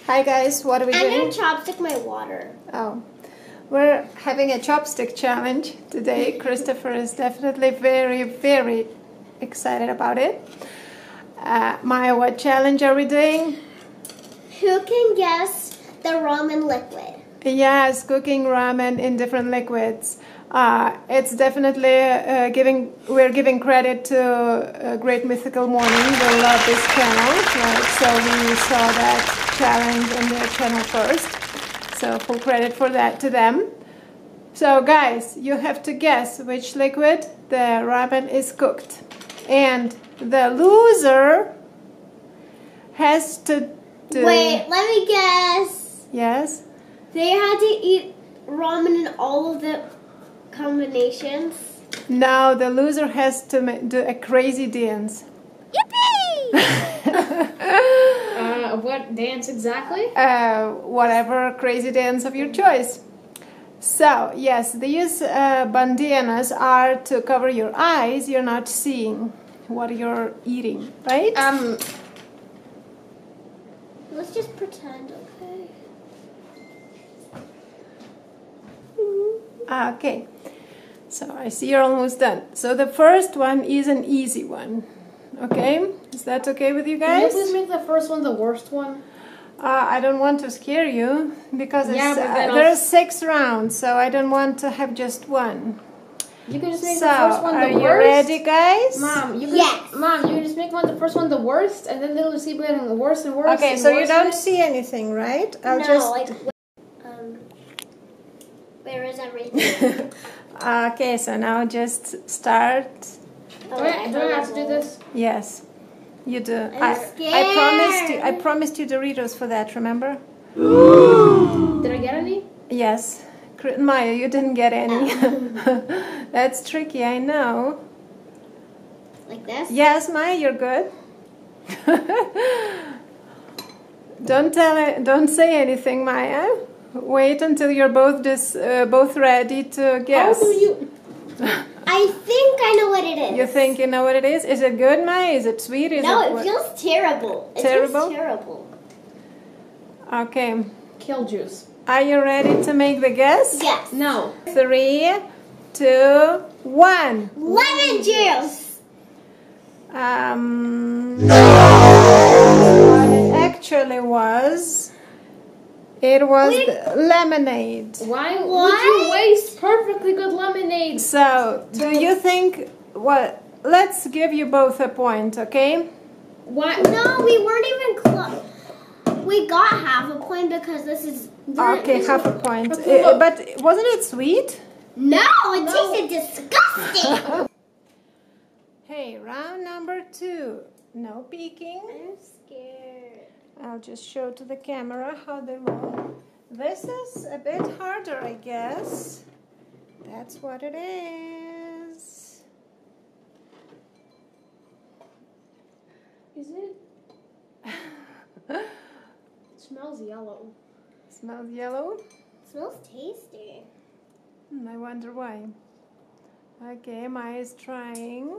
Hi guys, what are we doing? I'm gonna chopstick my water. Oh, we're having a chopstick challenge today. Christopher is definitely very excited about it. Maya, what challenge are we doing? Who can guess the ramen liquid? Yes, cooking ramen in different liquids. It's definitely we're giving credit to Great Mythical Morning. They love this channel, right? So we saw that challenge on their channel first. So full credit for that to them. So guys, you have to guess which liquid the ramen is cooked. And the loser has to do... Wait, let me guess. Yes? They had to eat ramen in all of the combinations. Now the loser has to do a crazy dance. Yippee! What dance exactly? Whatever crazy dance of your choice. So, yes, these bandanas are to cover your eyes. You're not seeing what you're eating, right? Let's just pretend, okay? Okay. So, I see you're almost done. So, the first one is an easy one. Okay? Is that okay with you guys? Can you please make the first one the worst one? I don't want to scare you because Yeah, there are 6 rounds, so I don't want to have just one. You can just make So, the first one the worst. are you ready, guys? Mom, you can, Yes. Mom, you can just make the first one the worst, and then they'll keep getting worse and worse. Okay, and so you worse don't see anything, right? Where is everything? Okay, so now just start. Do I have to do this? Yes, you do. I'm scared. I promised you Doritos for that. Remember? Did I get any? Yes, Maya, you didn't get any. That's tricky, I know. Like this? Yes, Maya, you're good. Don't say anything, Maya. Wait until you're both ready to guess. How do you? I think I know what it is. You think you know what it is? Is it good, Maya? Is it sweet? Is No, it it feels terrible. It Terrible? feels terrible. Okay. Kill juice. Are you ready to make the guess? Yes. No. 3, 2, 1. Lemon juice. What it actually was, it was lemonade. Why would What? you waste perfectly good lemonade? So, do you think, let's give you both a point, okay? Why? No, we weren't even close. We got half a point because this is... Okay, half a point. But wasn't it sweet? No, it tasted disgusting. Hey, round number 2. No peeking. I'm scared. I'll just show to the camera how they roll. This is a bit harder, I guess. That's what it is. Is it? It smells yellow. Smells yellow? It smells tasty. I wonder why. Okay, Maya is trying.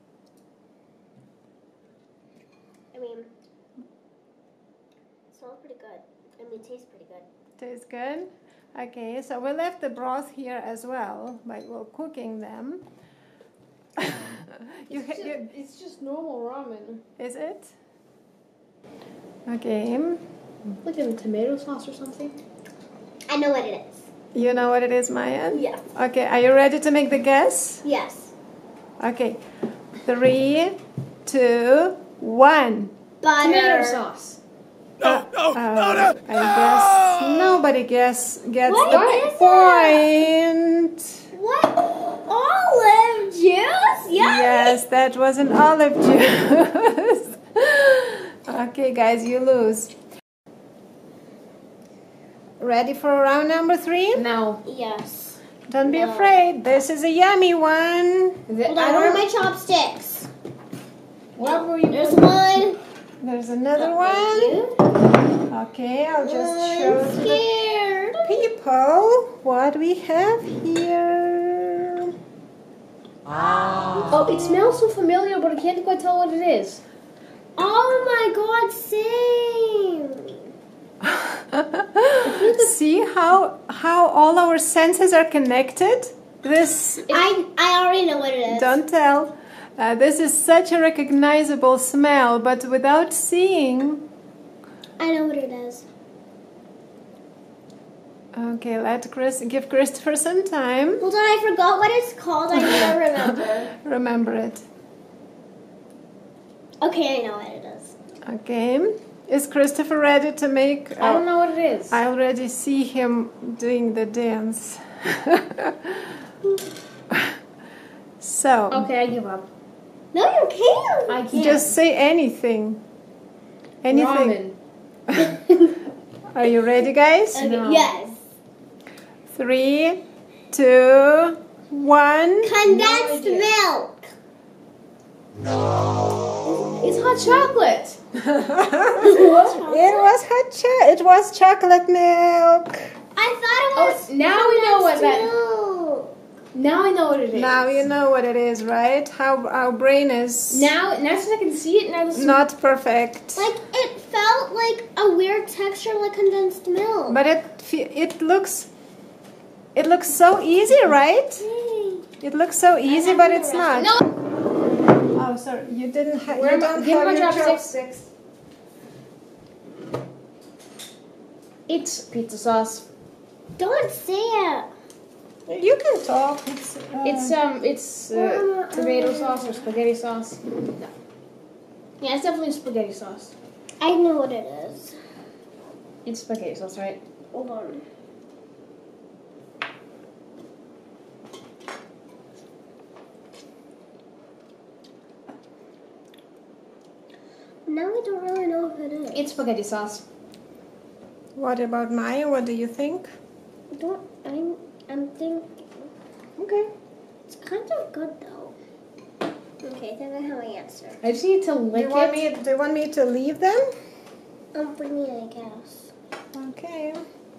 I mean, it smells pretty good. I mean, it tastes pretty good. Tastes good? Okay, so we left the broth here as well, but we're cooking them. It's just normal ramen. Is it? Okay. Like in tomato sauce or something? I know what it is. You know what it is, Maya? Yes. Okay, are you ready to make the guess? Yes. Okay. 3, 2, 1. Butter. Tomato sauce. I guess nobody gets What the is point. What? Olive juice? Yes, that was an olive juice. Okay, guys, you lose. Ready for round number 3? No. Yes. Don't be afraid. This is a yummy one. Hold on, where are my chopsticks? What were you? There's one. There's another one. Okay, I'll just show I'm scared. the people what we have here. Oh, it smells so familiar, but I can't quite tell what it is. Oh my god, same. See how all our senses are connected? I already know what it is. Don't tell. This is such a recognizable smell, but without seeing. I know what it is. Okay, give Christopher some time. Hold on, I forgot what it's called. I never remember. Remember it. Okay, I know what it is. Okay. Is Christopher ready to make... I don't know what it is. I already see him doing the dance. So... Okay, I give up. No, you can't. I can't. Just say anything. Anything. Ramen. Are you ready, guys? Okay, No. yes. 3, 2, 1. Condensed milk. It's hot chocolate. It was chocolate milk. I thought it was now we know what that. milk. Now I know what it is. Now you know what it is, right? How our brain is Now since I can see it, now this not perfect. Like, it felt like a weird texture like condensed milk. But it looks so easy, right? It looks so easy, but it's not. No. Oh, sorry, you didn't have. Where You am I- don't give have me your chopsticks. chopsticks. It's pizza sauce. Don't say it. You can talk. It's tomato sauce or spaghetti sauce. No. Yeah, it's definitely spaghetti sauce. I know what it is. It's spaghetti sauce, right? Hold on. Now I don't really know if it is. It's spaghetti sauce. What about Maya? What do you think? I'm thinking. Okay. It's kind of good though. Okay, then I have my answer. I just need to lick it. Do you want me to leave them? For me, I guess. Okay.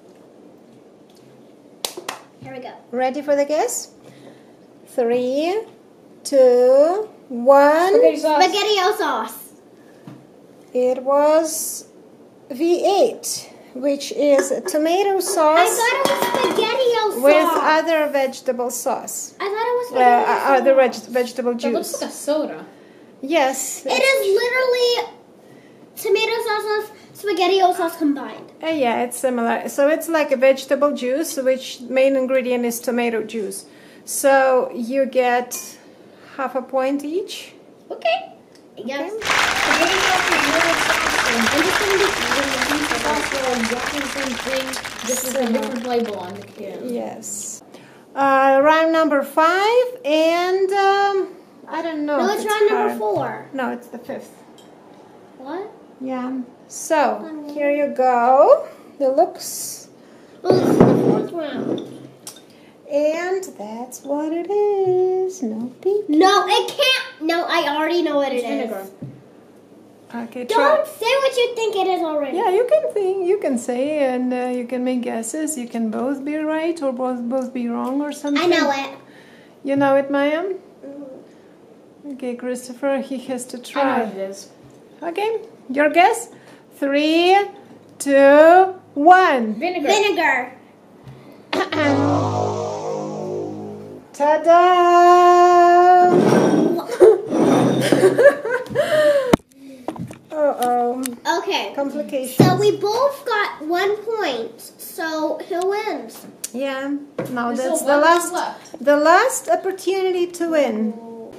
Here we go. Ready for the guess? 3, 2, 1. Spaghetti sauce. Spaghetti-o sauce. It was V8, which is tomato I sauce thought it was spaghetti-o sauce. with other vegetable sauce. I thought it was spaghetti-o Other sauce. vegetable That looks juice. like a soda. Yes. It is literally tomato sauce with spaghetti-o sauce combined. Yeah, it's similar. So it's like a vegetable juice, which main ingredient is tomato juice. So you get half a point each. Okay. Yes. Spaghetti sauce is little sauce, and I'm just going to be eating the pizza sauce. They're exactly the same thing. This is a different label on the can. Yes. Rhyme number 5, and I don't know. No, if it's round number hard. 4. No, it's the 5th. What? Yeah. So here you go. It looks, Well, this is the 4th round. and that's what it is. No peek. No, it can't. No, I already know what it It's is. vinegar. Okay. Don't say what you think it is already. Yeah, you can think, you can say, and you can make guesses. You can both be right or both be wrong or something. I know it. You know it, Maya? Okay, Christopher, he has to I know try. what it is. Okay, your guess? 3, 2, 1. Vinegar. Vinegar. Ta-da! Uh-oh. Okay. Complications. So we both got 1 point. So who wins? Yeah. Now There's that's still the one round last opportunity to win.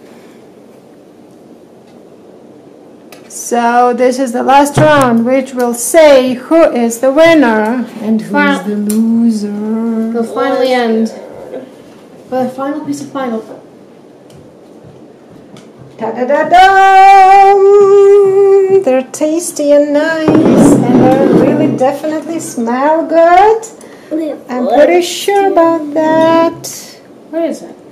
So this is the last round, which will say who is the winner and who is the loser. It'll finally end. With a final piece of final. Ta-da-da-dum! They're tasty and nice, and they really definitely smell good. I'm pretty sure about that. What is it?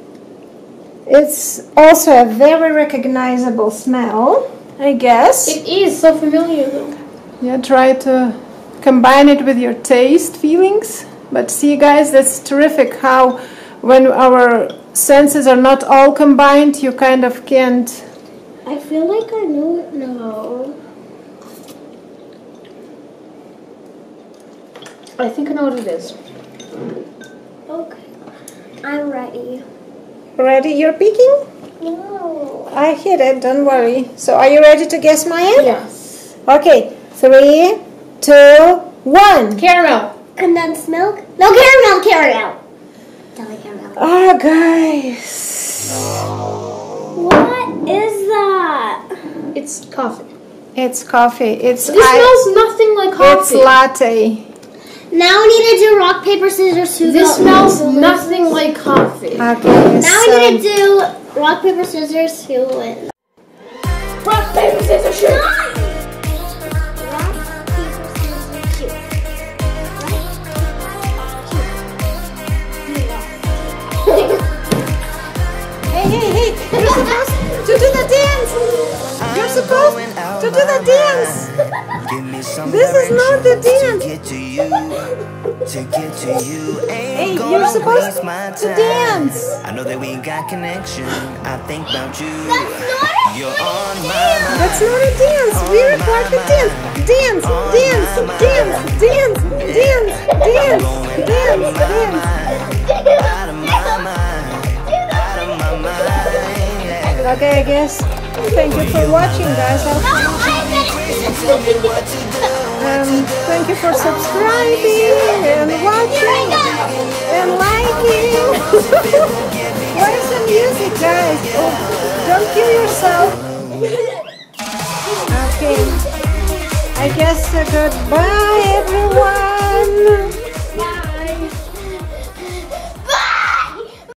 It's also a very recognizable smell, I guess. It is so familiar though. Yeah, try to combine it with your taste feelings. But see, guys, that's terrific how when our senses are not all combined, you kind of can't. I feel like I know it now. I think I know what it is. Okay. I'm ready. Ready? You're peeking? No. I hit it, don't worry. So are you ready to guess mine? Yes. Okay, 3, 2, 1. Caramel. Condensed milk? No, caramel, caramel. Jelly caramel. Oh, guys. What is that? It's coffee. It's coffee. It's This smells nothing like coffee. It's latte. Now we need to do rock, paper, scissors, who This got- smells nothing like coffee. Okay, Now we need to do rock, paper, scissors, who wins. Rock, paper, scissors, shoot. Rock, paper, scissors, shoot. Hey, you're supposed to do the dance. You're supposed to do the dance. This is not the dance. Hey, you're supposed to dance. I know that we got connection. I think about you. That's You're on my mind. That's not a dance. We require the dance. Dance, dance, dance, dance, dance, dance, dance, dance. Out of my mind. Out of my mind. Okay, I guess. Thank you for watching, guys. Thank you for subscribing and watching and liking. Where's the music, guys? Oh, don't kill yourself. Okay. I guess goodbye, everyone.